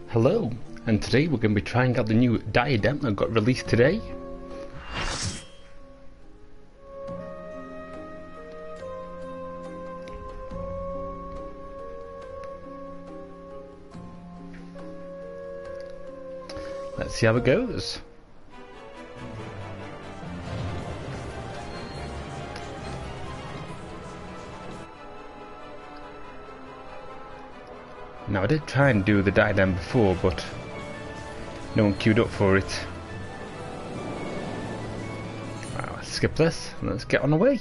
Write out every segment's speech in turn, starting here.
Hello, and today we're going to be trying out the new Diadem that got released today. Let's see how it goes. Now I did try and do the Diadem before, but no one queued up for it. Right, let's skip this and let's get on the way.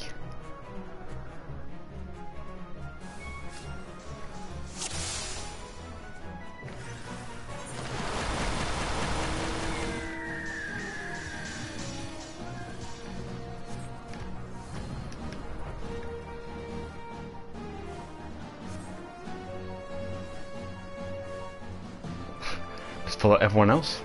Just follow everyone else.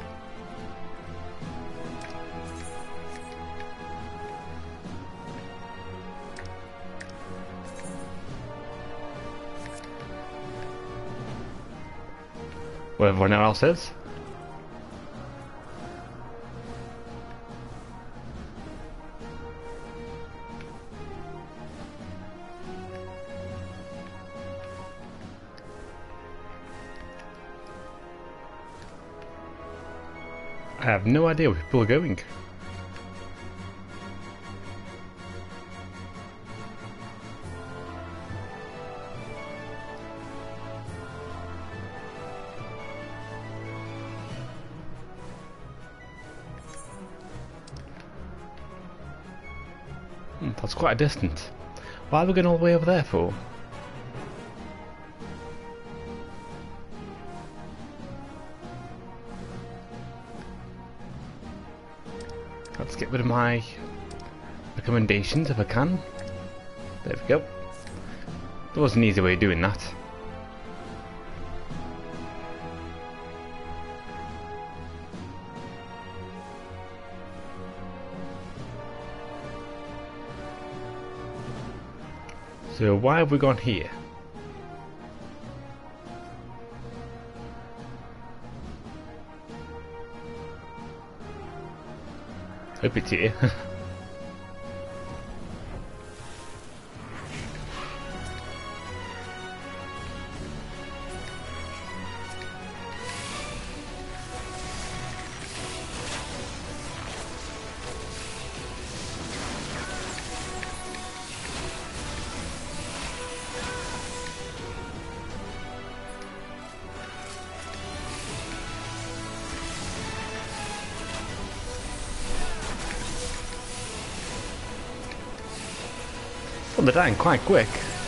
Where everyone else is. I have no idea where people are going. That's quite a distance. Why are we going all the way over there for? Let's get rid of my recommendations if I can. There we go. There was an easy way of doing that. So why have we gone here? Hope it's here. Well, they're dying quite quick.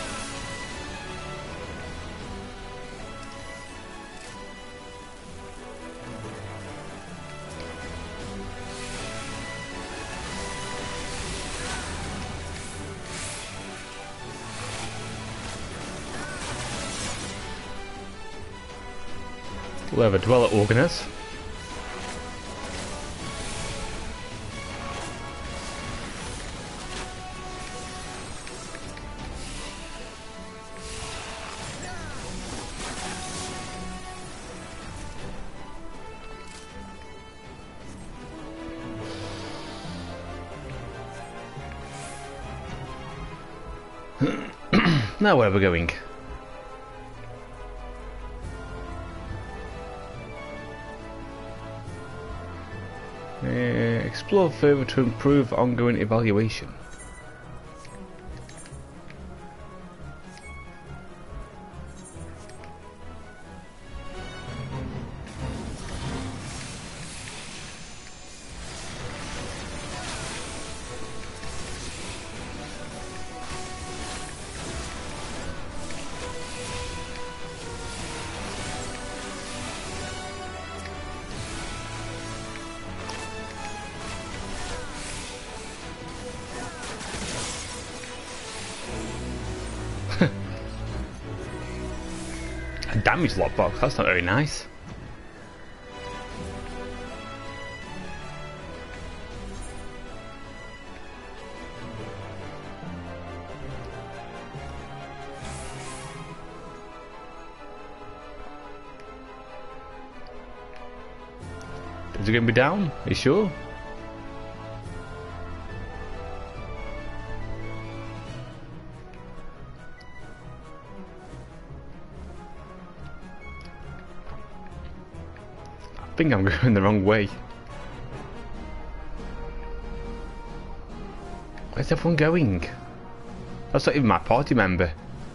Whoever Dweller Organ is. Now where we're going? Explore further to improve ongoing evaluation. A damage lockbox, that's not very nice. Is it going to be down? Are you sure? I think I'm going the wrong way. Where's everyone going? That's not even my party member.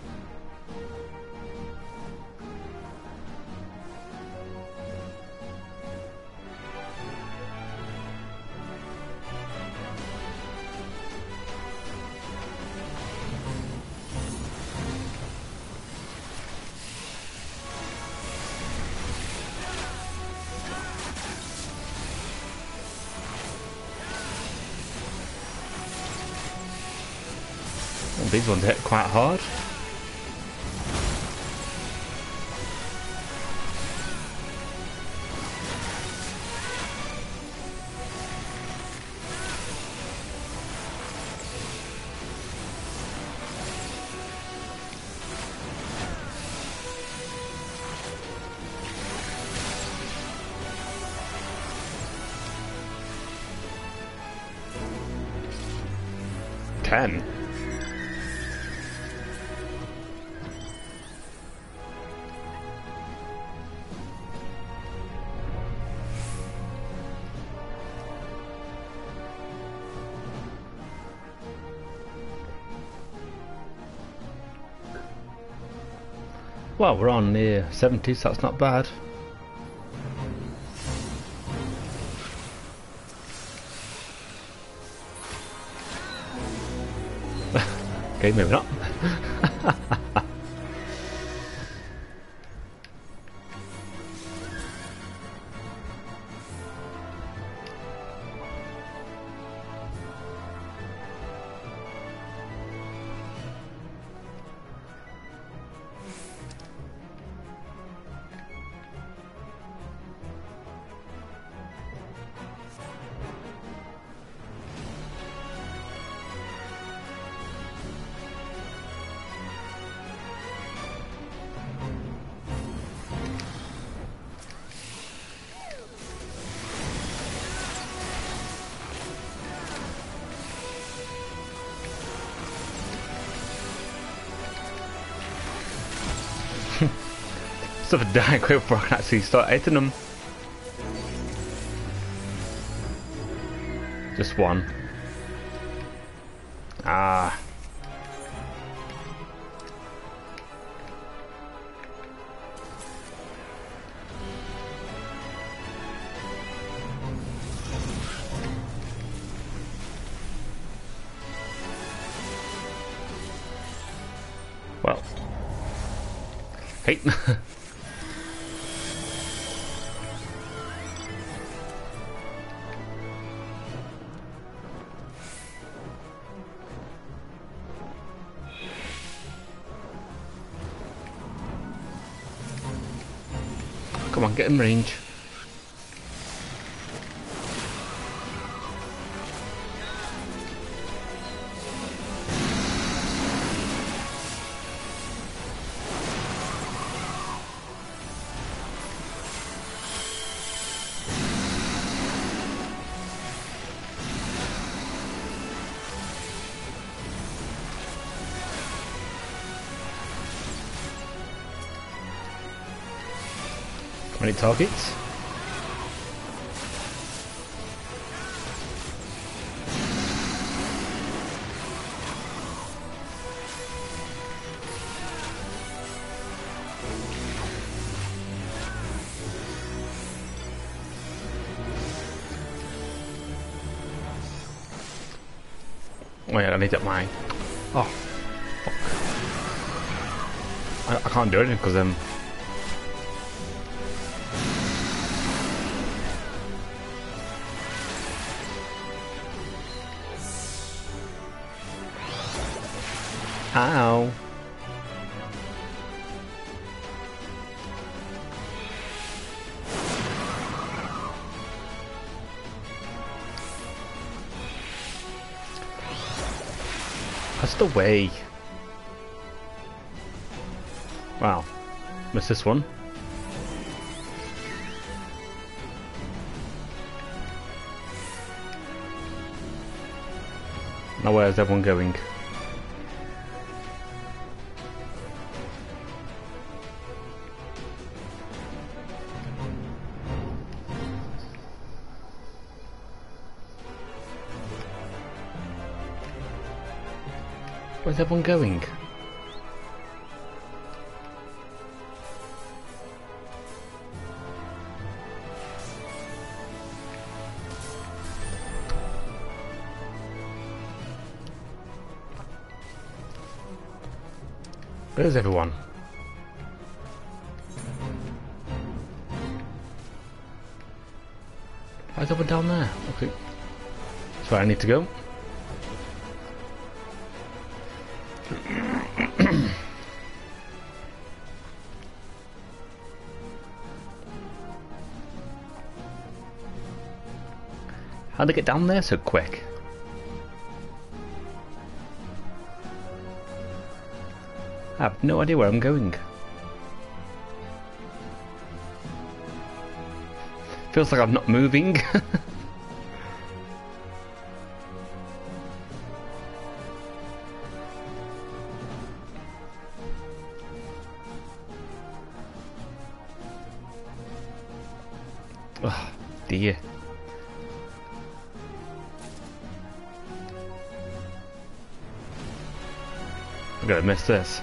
These ones hit quite hard. Ten. Well, we're on near 70, so that's not bad. Okay, maybe not. Stuff are dying quick before I can actually start hitting them. Just one. Ah. Well. Hey. Come on, get in range. Many targets. Oh yeah, I need that mine. Oh, fuck. I can't do anything because ow. That's the way. Wow. Missed this one. Now where's everyone going? Where's everyone going? Where's everyone? Why's everyone down there? Okay. That's where I need to go. How'd I get down there so quick? I have no idea where I'm going. Feels like I'm not moving. Oh dear. I'm gonna miss this.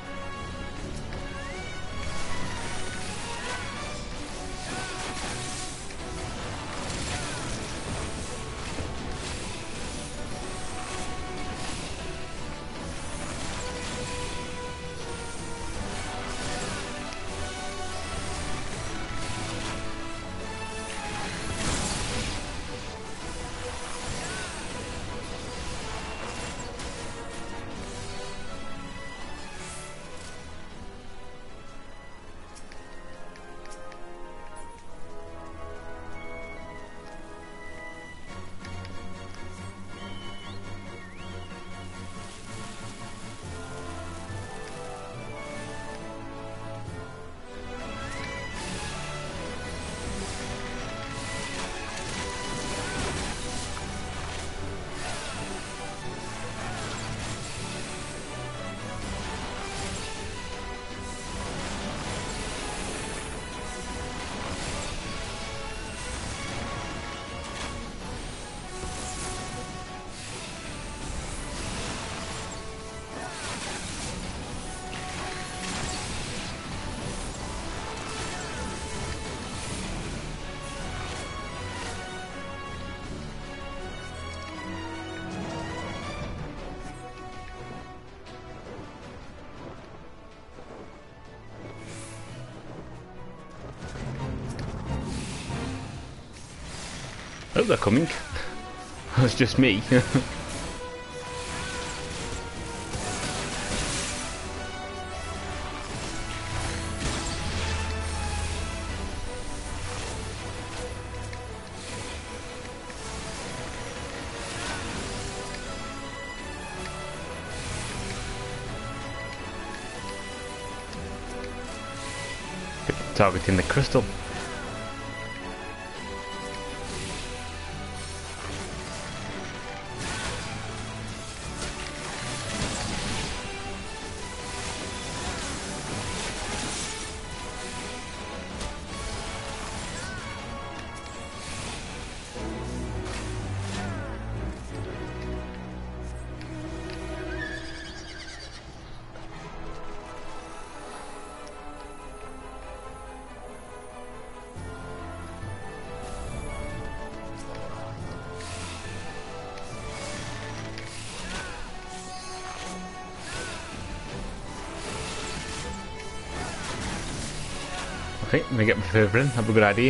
Oh, they're coming. That's just me. Targeting the crystal. Okay, let me get my further in, have a good idea.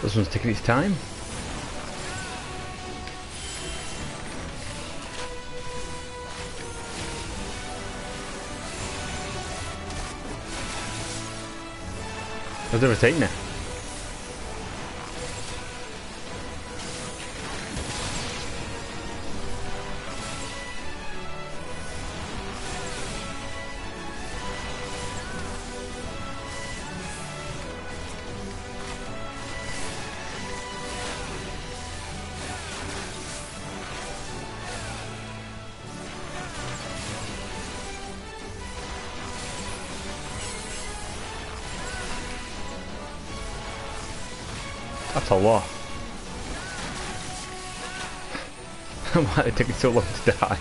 This one's taking its time. I've never taken it. That's a lot. Why did it take so long to die?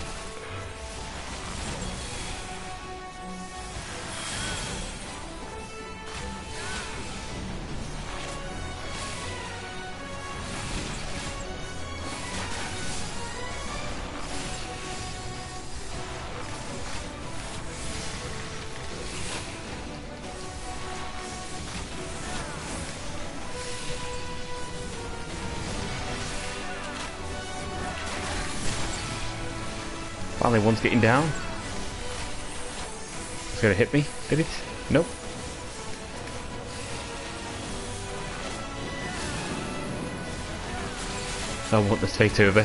Finally, one's getting down. It's gonna hit me. Did it? Nope. I want the fate over.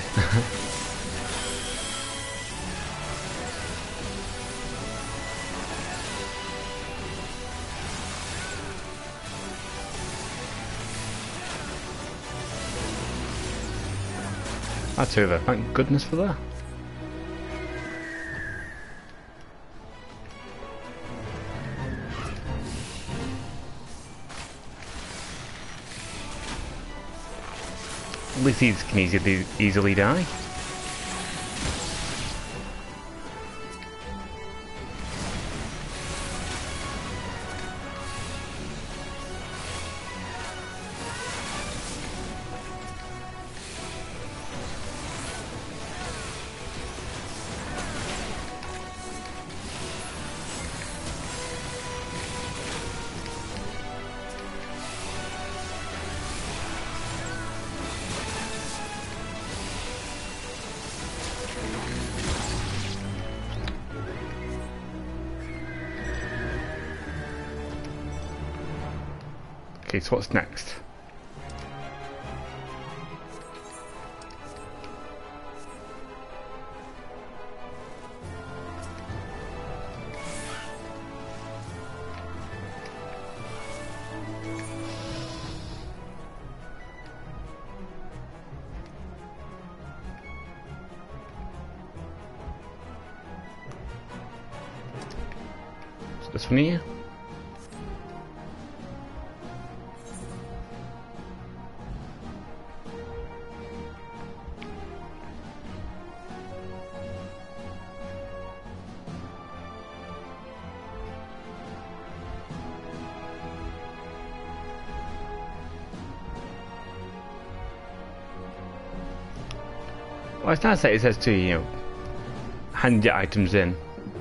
That's over. Thank goodness for that. At least these can easily die. Okay, so what's next? So this one here. Well, it's nice that it says to, you know, hand your items in.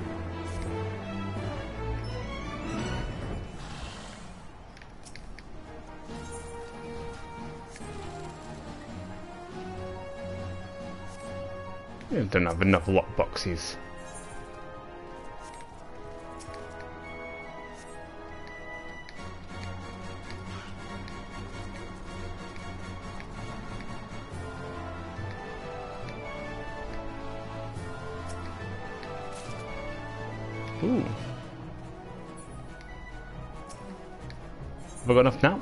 You don't have enough lock boxes. Ooh. Have I got enough now?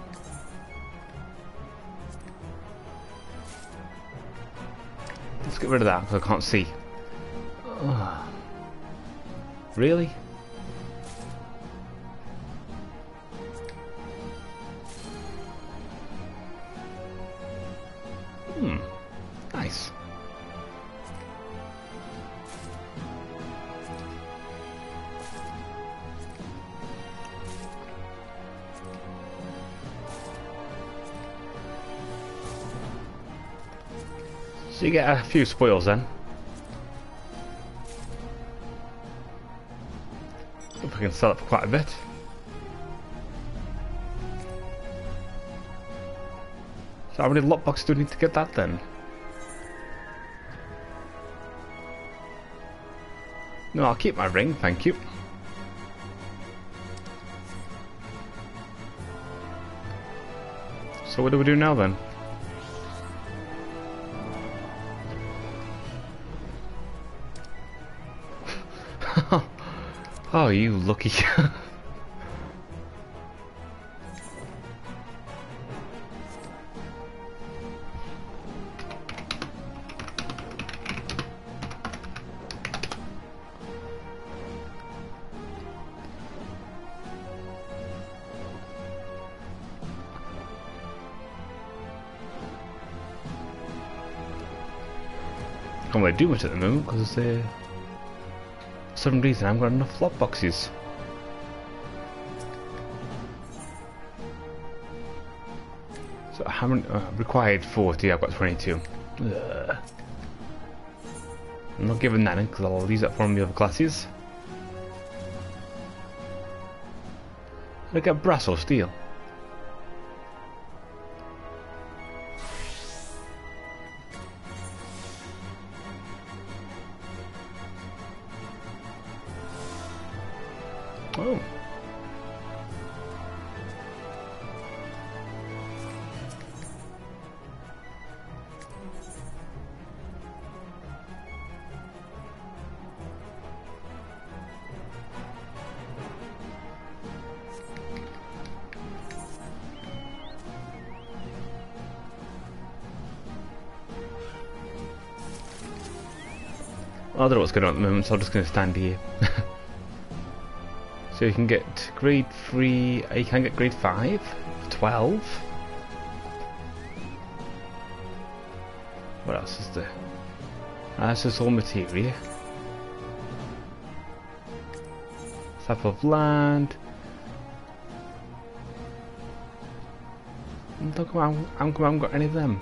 Let's get rid of that because I can't see. Ugh. Really? Nice. So you get a few spoils then. If we can sell it for quite a bit. So how many lockboxes do we need to get that then? No, I'll keep my ring, thank you. So what do we do now then? Oh, you lucky. Can't really do much at the moment because for some reason I haven't got enough flop boxes. So how many required 40, I've got 22. Ugh. I'm not giving that in because I'll use that for the other classes. Did I get brass or steel? Oh. I don't know what's going on at the moment, so I'm just going to stand here. So you can get grade 3, you can get grade 5, 12. What else is there? That's just all materia. Sap of land. Look, I haven't got any of them.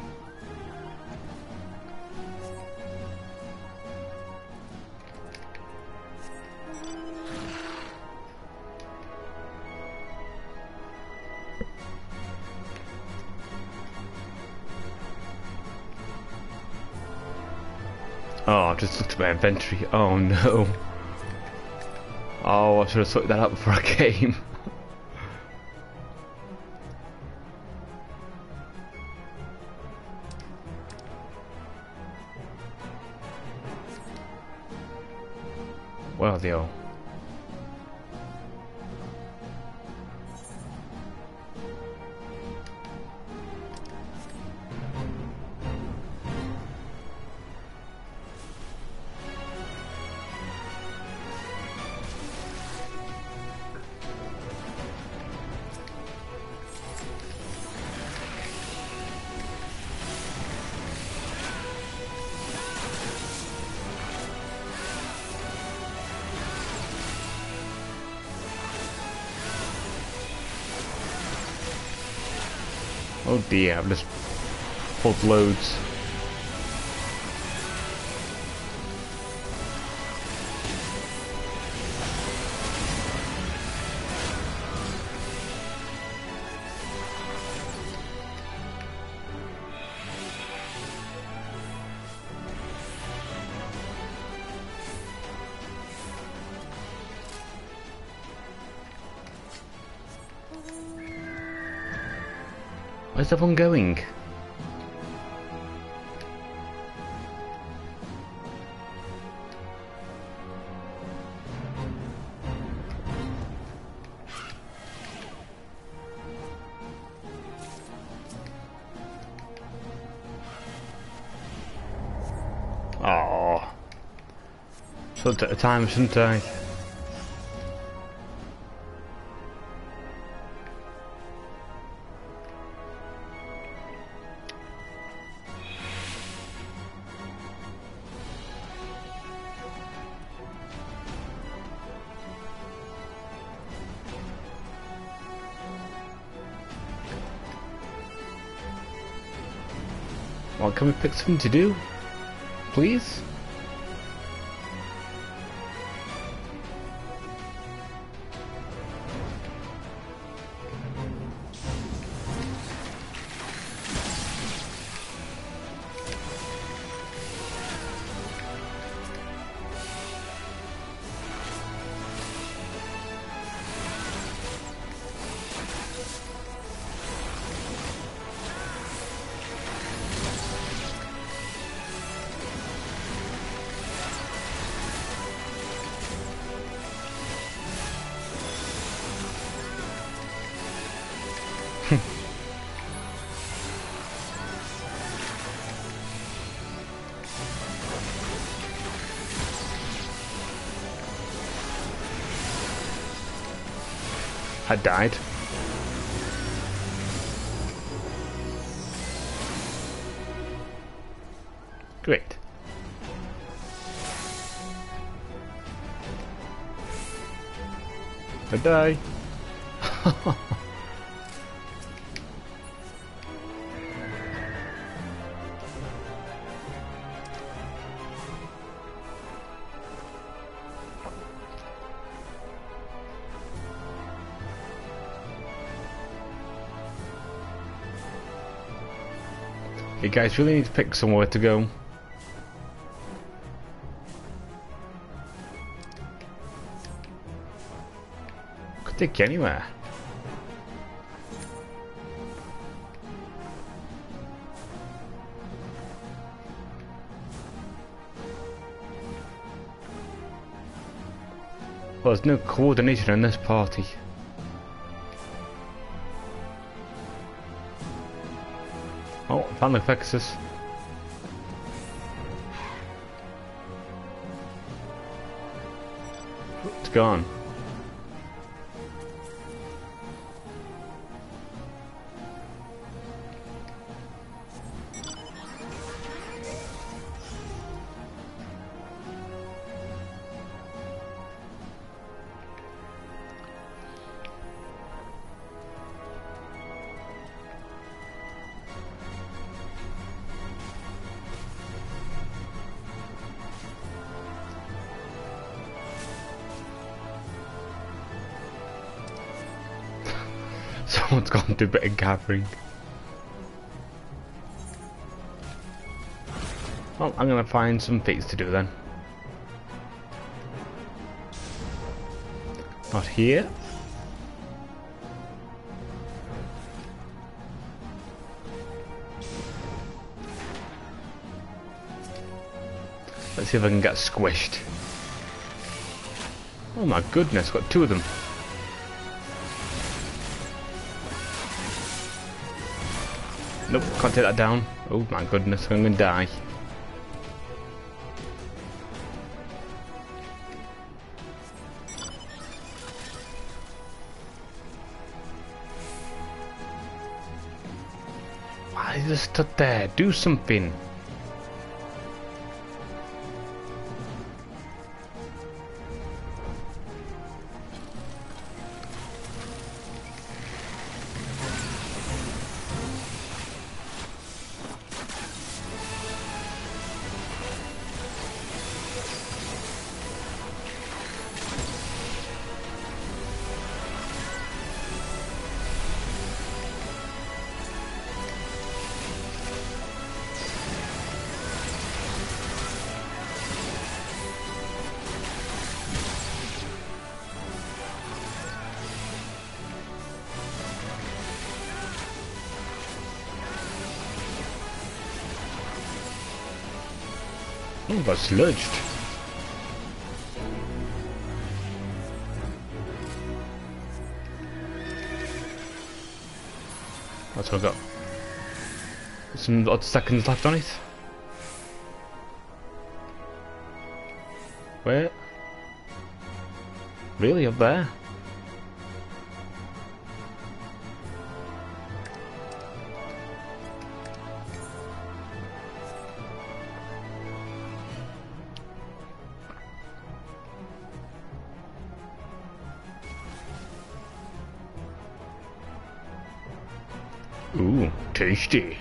Oh, I've just looked at my inventory. Oh no. Oh, I should have sorted that out before I came. Well, they all. Oh dear, I've just pulled loads. Where's everyone going? Oh, so at a time, shouldn't I? Well, can we pick something to do, please? had died. Great. I die. You guys really need to pick somewhere to go. Could take you anywhere. Well, there's no coordination in this party. Oh, I found the Fexus. It's gone. Someone's gone to do a bit of gathering. Well, I'm gonna find some feats to do then. Not here. Let's see if I can get squished. Oh my goodness, got two of them. Nope, can't take that down. Oh my goodness, I'm gonna die. Why is it stood there? Do something. Oh, got sludged. That's what I got. Some odd seconds left on it. Where? Really, up there? Ooh, tasty.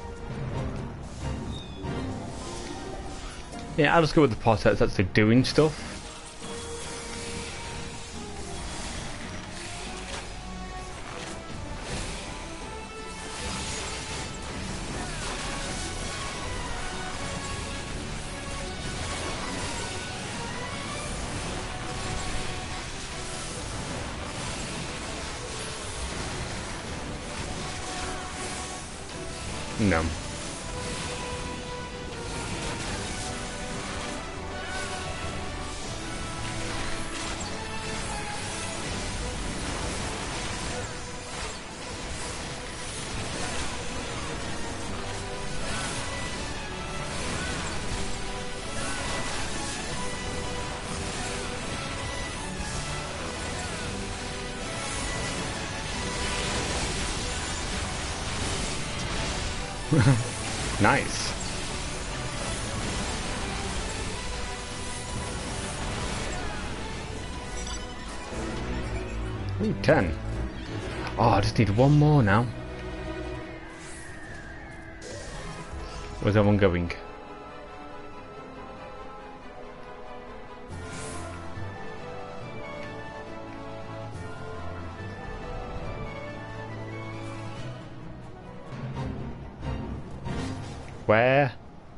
Yeah, I'll just go with the part that's actually doing stuff. No. Nice. Ooh, 10. Oh, I just need one more now. Where's that one going? Where?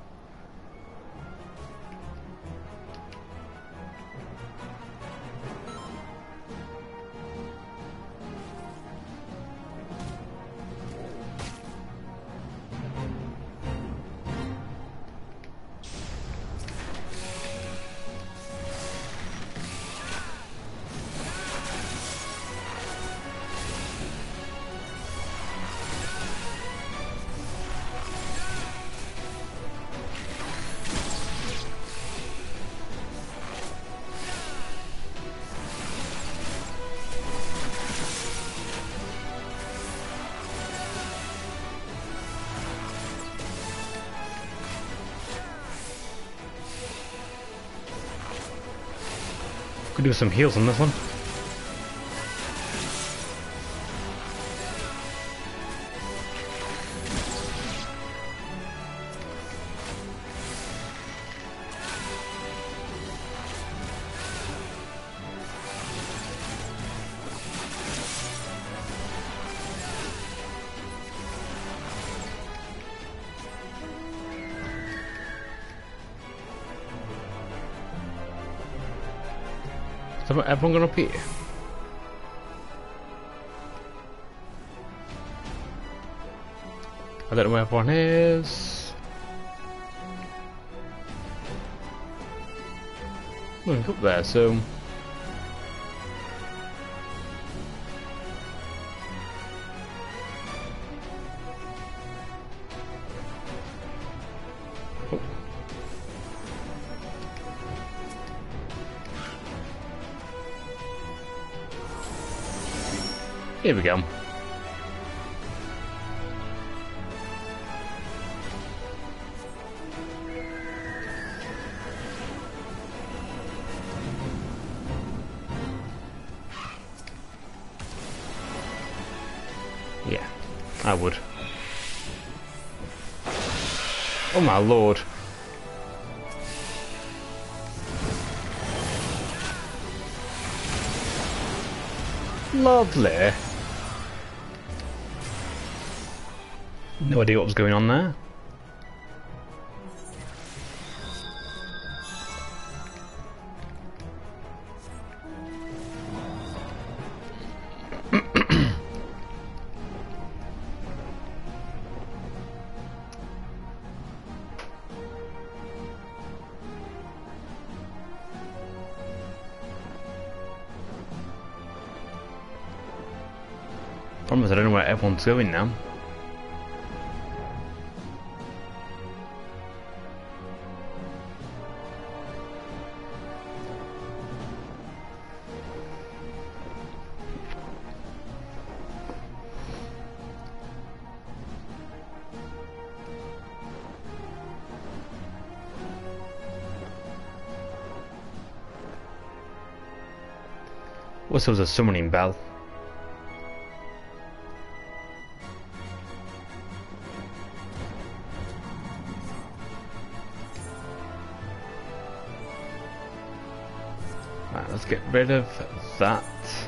Could do some heals on this one. Is everyone gonna appear? I don't know where everyone is. Moving up there, so here we go. Yeah, I would. Oh my lord. Lovely. No idea what was going on there. Problem is I don't know where everyone's going now. What's there was a summoning bell? Right, let's get rid of that.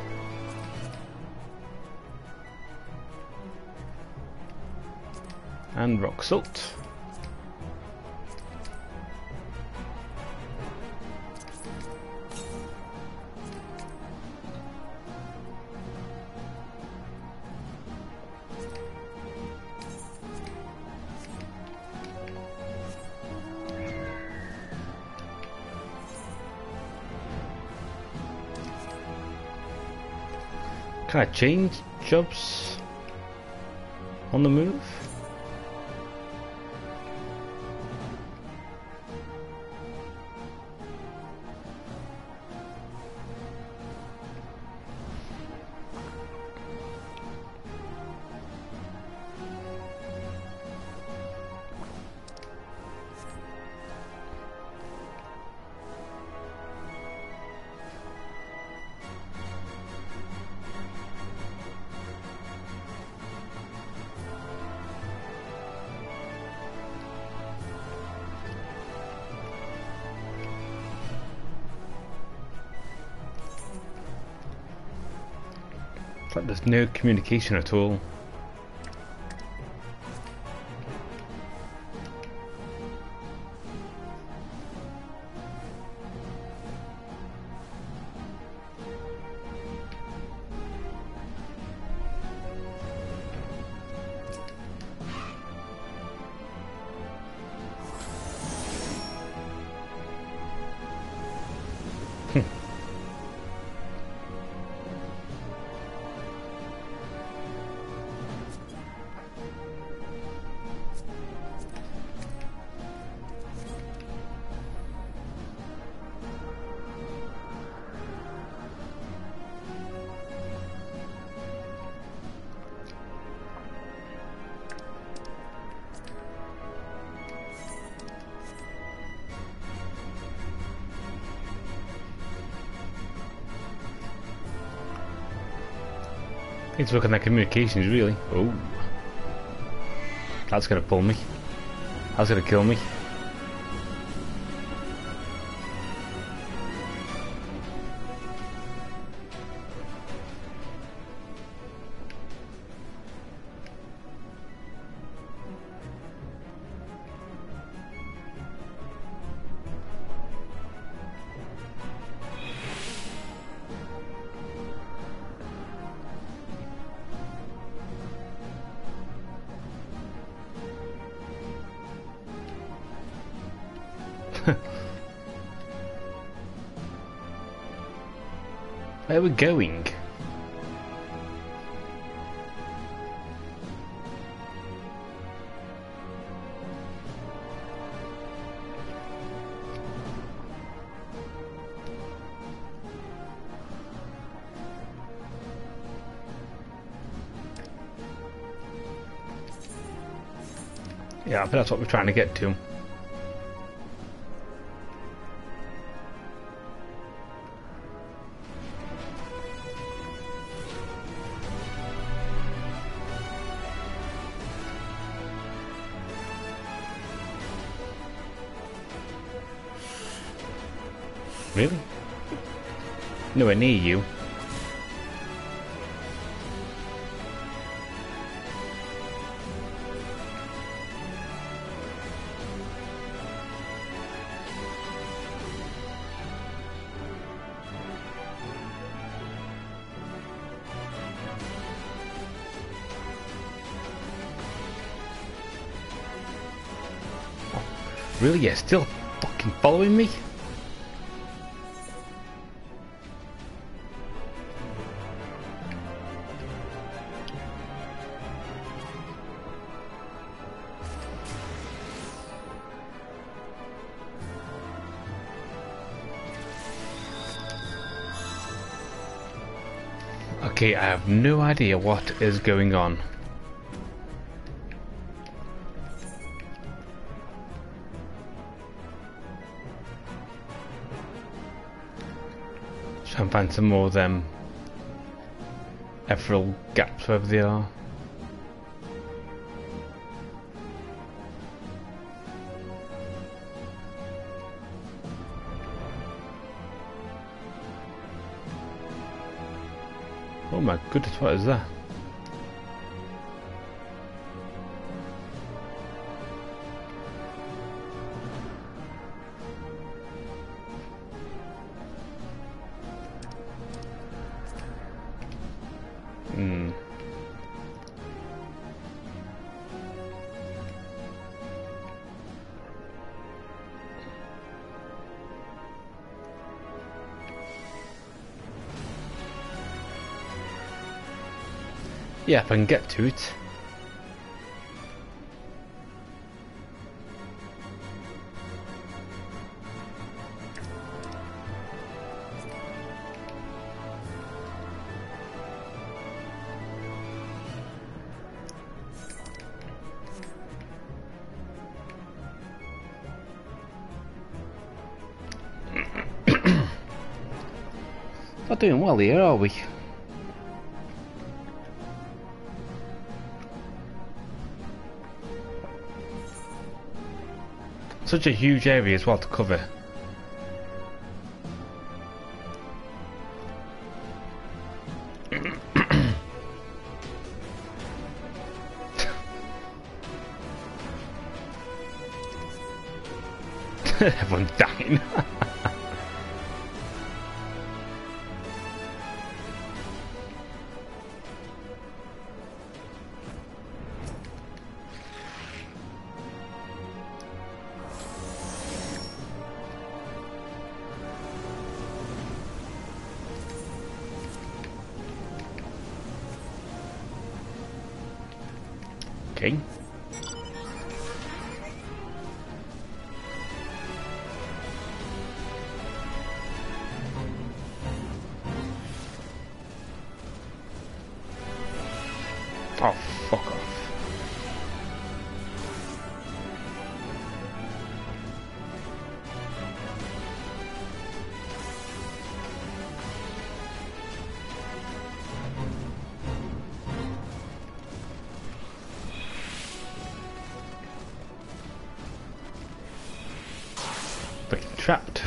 And rock salt. Can I change jobs on the move? It's like there's no communication at all. Need to work on their communications, really. Oh, that's gonna pull me. That's gonna kill me. Where are we going? Yeah, I think that's what we're trying to get to. Really? Nowhere near you. Really? You're still fucking following me? Okay, I have no idea what is going on. Try and find some more of them ethereal gaps wherever they are. Oh my goodness, what is that? Yeah, if I can get to it. Not doing well here, are we? Such a huge area as well to cover. Everyone's dying. Okay. Oh, fuck off. Fucking trapped.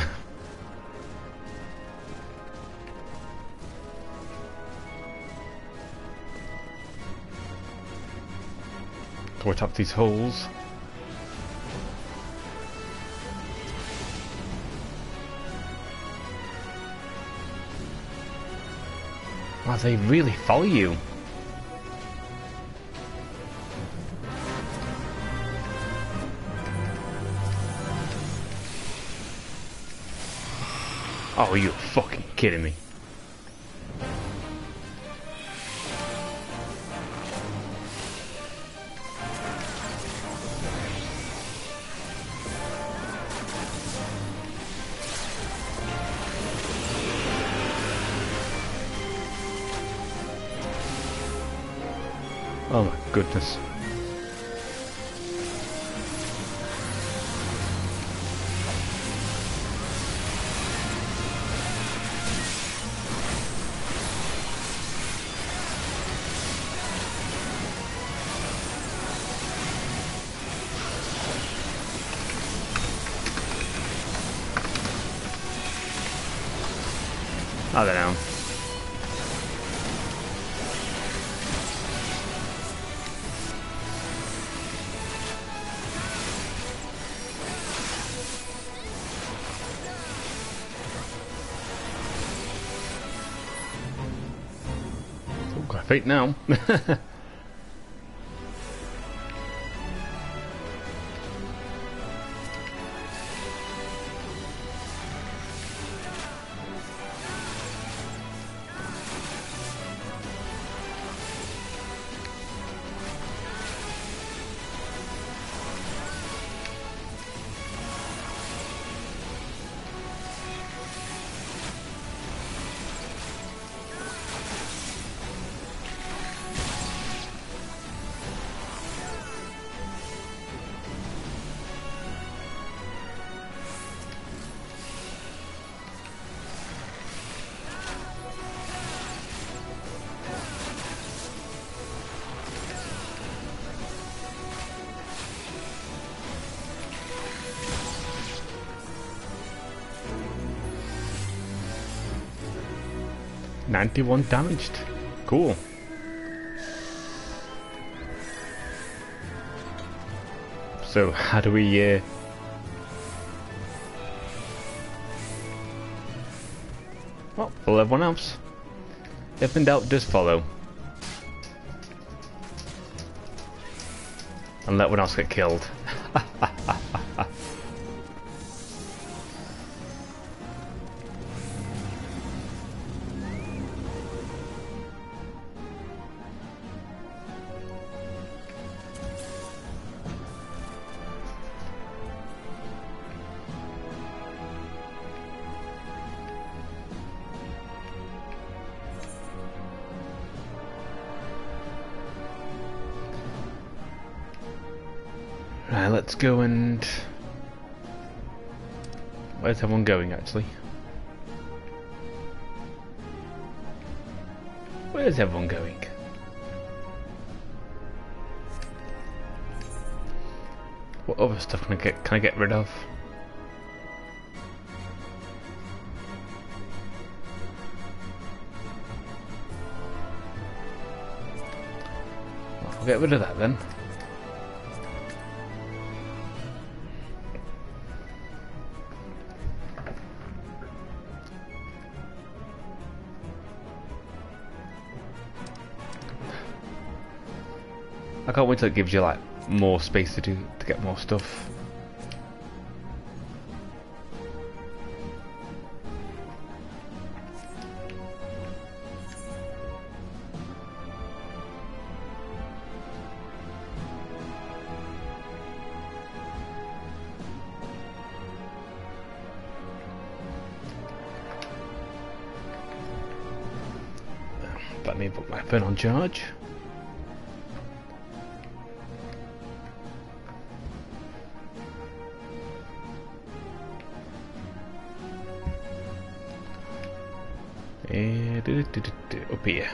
Go tap these holes. Wow, they really follow you. Oh, you're fucking kidding me. Oh my goodness. I don't know. Oh, got fate now. $91 damaged. Cool. So how do we well, follow everyone else. If in doubt, just follow. And let everyone else get killed. Right, let's go and... Where's everyone going, actually? Where's everyone going? What other stuff can I get rid of? Well, I'll get rid of that then. I can't wait till it gives you like more space to get more stuff. Let me put my phone on charge. Up here.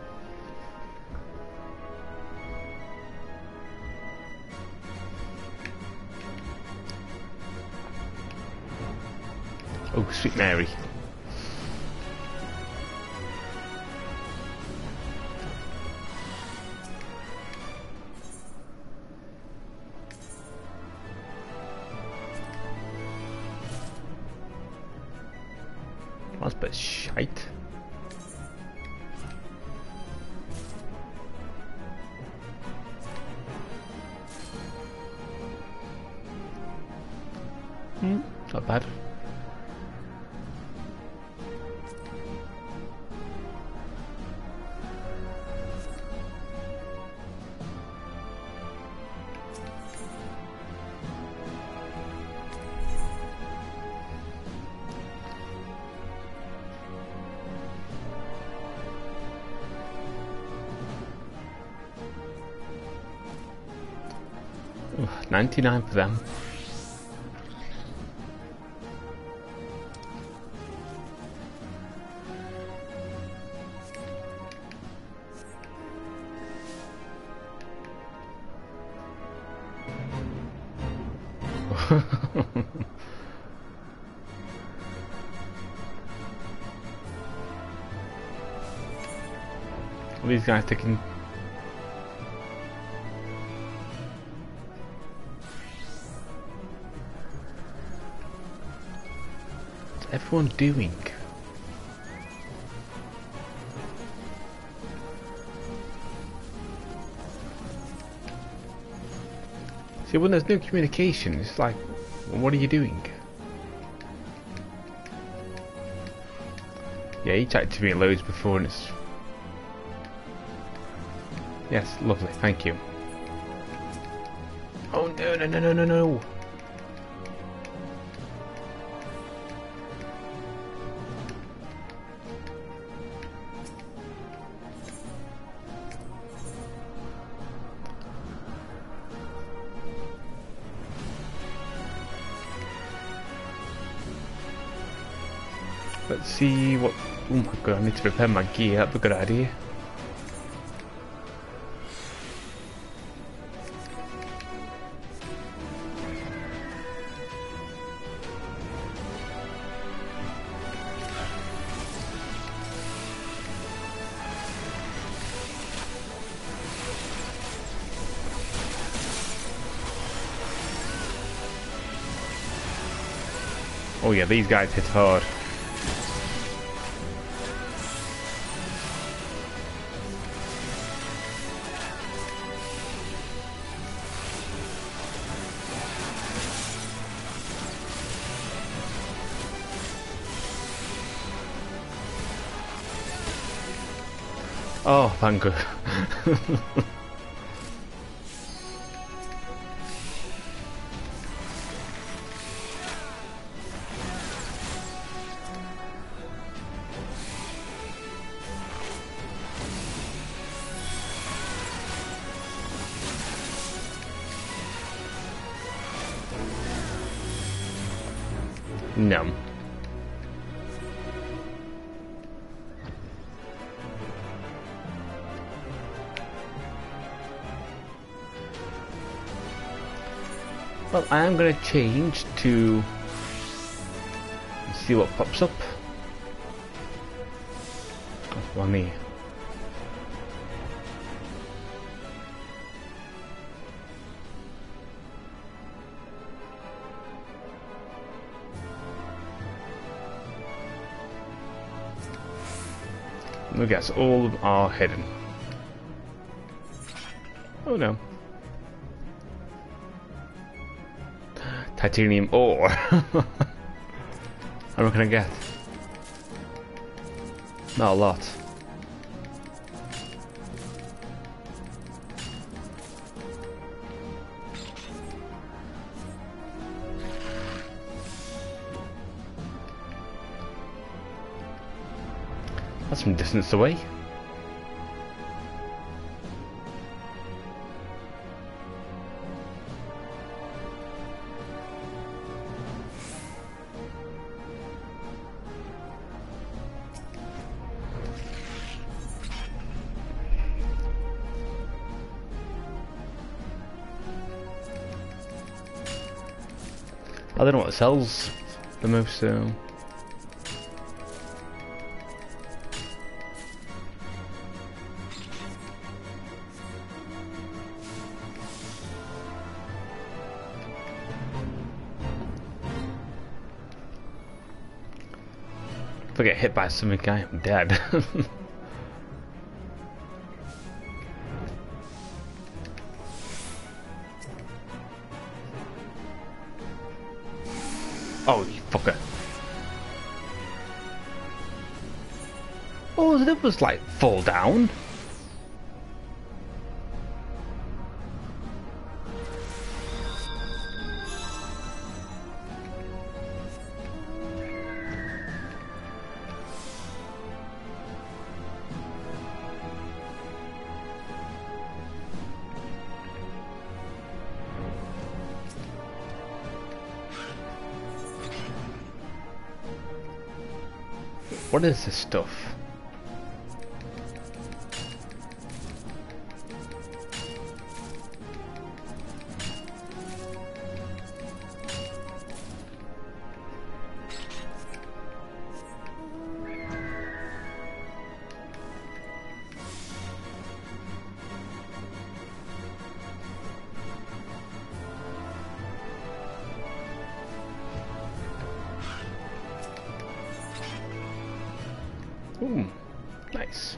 Oh, sweet Mary. That's a bit shite. Not bad. Ooh, 99 for them. These guys taking. What's everyone doing? See, when there's no communication, it's like, what are you doing? Yeah, he chatted to me loads before and it's... Yes, lovely, thank you. Oh no, no, no, no, no, no! Let's see what... Oh my god, I need to repair my gear, that'd be a good idea. Oh yeah, these guys hit hard. Oh, thank God. No. Well, I am going to change to see what pops up. Oh, one here. Look, that's all of them are hidden. Oh no. Titanium ore. How much can I get? Not a lot. That's some distance away. I don't know what sells the most. If I get hit by something, I am dead. Oh, you fucker. Oh, so that was like fall down. What is this stuff? Ooh, nice.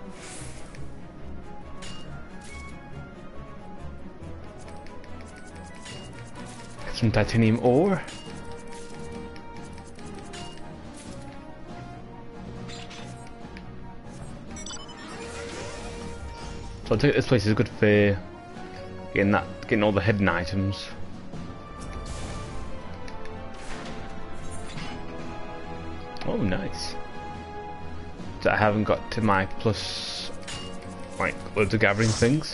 Got some titanium ore. So I take it this place is good for getting all the hidden items. Oh, nice. That I haven't got to my plus, like, loads of gathering things.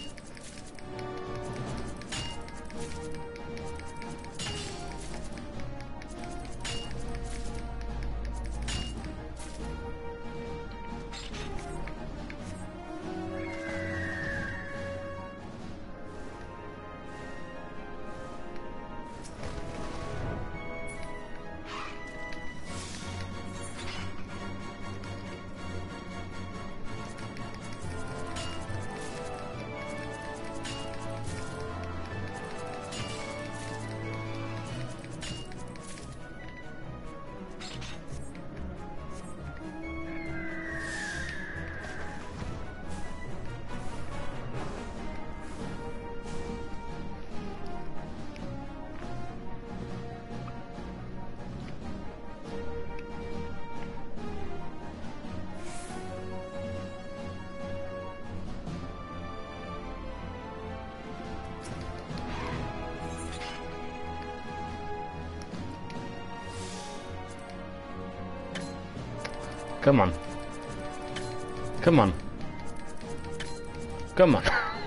Come on. Come on. Come on.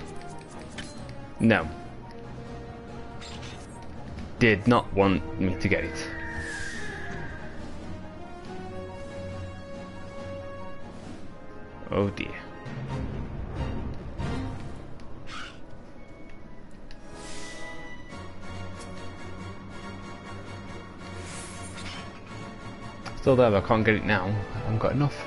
No. Did not want me to get it. Oh dear. Still there, but I can't get it now. I haven't got enough.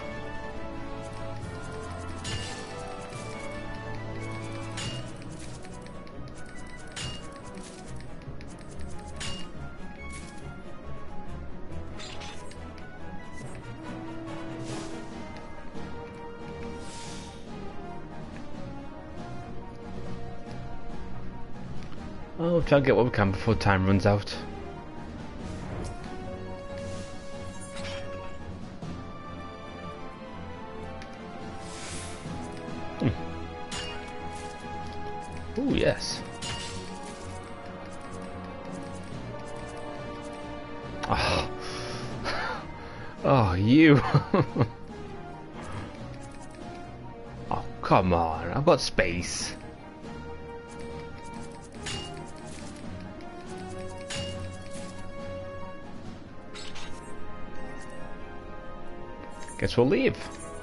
Oh, try and get what we can before time runs out. Oh yes. Oh, oh you. Oh come on! I've got space. Guess we'll leave.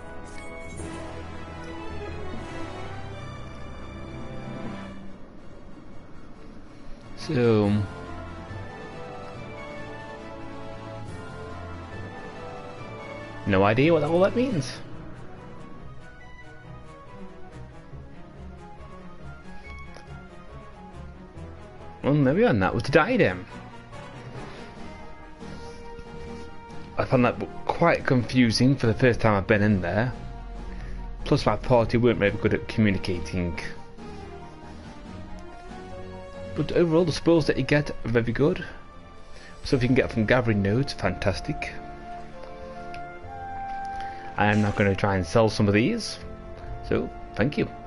So no idea what all that means. Well, maybe on that was the Diadem. I found that quite confusing for the first time I've been in there. Plus my party weren't very good at communicating. But overall the spoils that you get are very good. So if you can get from gathering nodes, fantastic. I am now going to try and sell some of these. So, thank you.